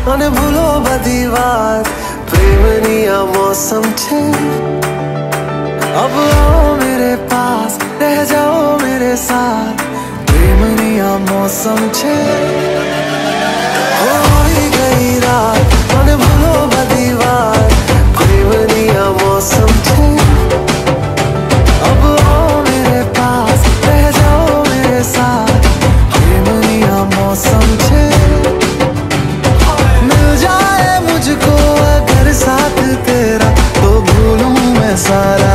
અને ભૂલો બધી વાત પ્રેમની આ મૌસમ છે अब आओ मेरे पास रह जाओ मेरे साथ प्रेमनी आ मौसम छे होई गई रात મને ભૂલો બધી વાત પ્રેમની આ मौसम छे अब आओ मेरे पास रह जाओ मेरे साथ प्रेमनी आ मौसम छे मिल जाए मुझको अगर साथ तेरा तो भूलूं मैं सारा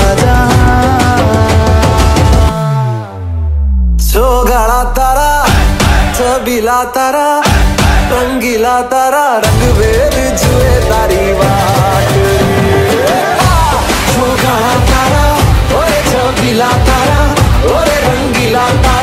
गाड़ा तारा छबीला तारा रंगीला तारा रंग बेर जुए तारी बात गाड़ा तारा ओरे छबीला तारा ओरे रंगीला तारा